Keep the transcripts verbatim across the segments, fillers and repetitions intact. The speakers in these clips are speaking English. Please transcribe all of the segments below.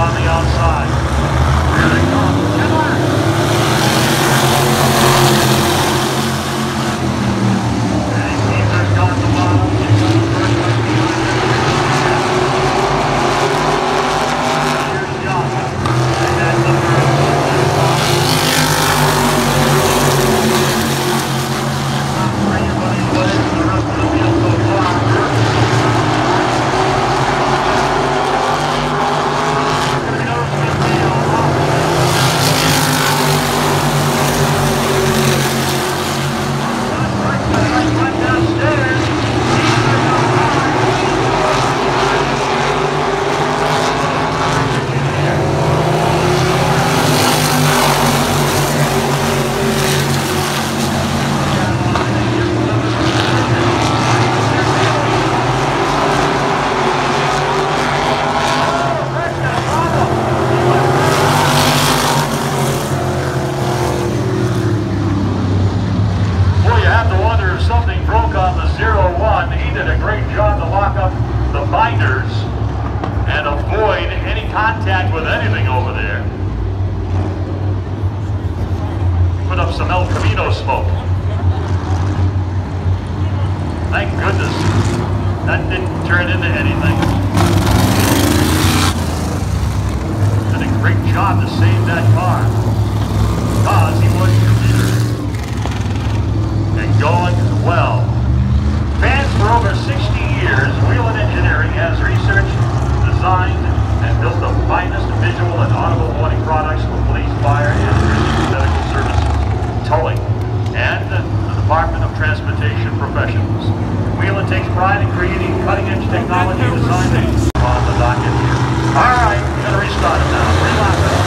on the outside. Here they come. Get back. And Caesar's got the bottom. He's got the first one behind him. Here's Johnson. And that's the first one. Not for anybody but it's the rest of the field so far. Contact with anything over there. Put up some El Camino smoke. Thank goodness that didn't turn into anything. Did a great job to save that car because he was your leader. And going well. Fans for over sixty years, Whelen Engineering has researched, designed, and built the finest visual and audible warning products for police, fire, and emergency medical services, towing, and the Department of Transportation professionals. Whelen takes pride in creating cutting-edge technology designed on the docket here. All right, we're going to restart it now. Relax it.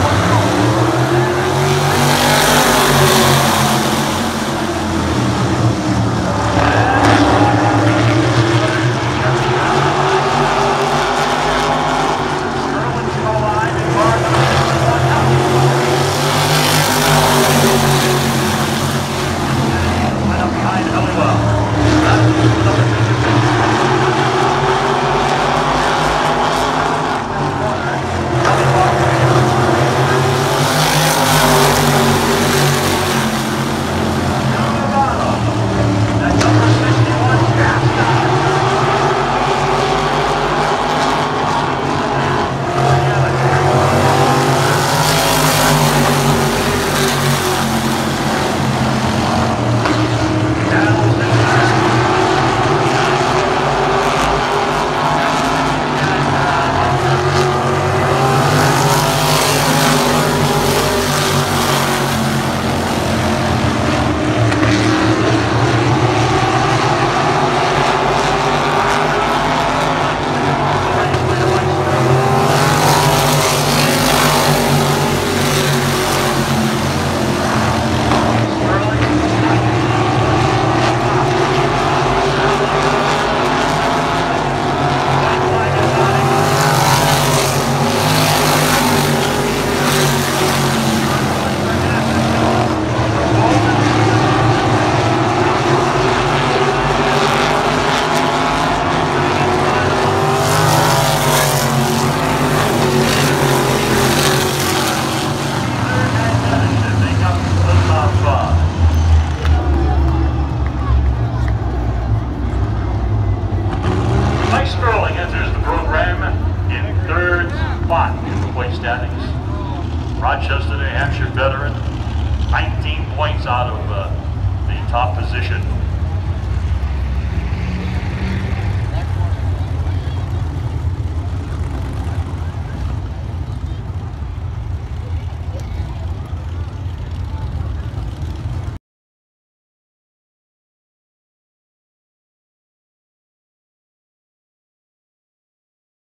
Rochester, New Hampshire veteran, nineteen points out of uh, the top position.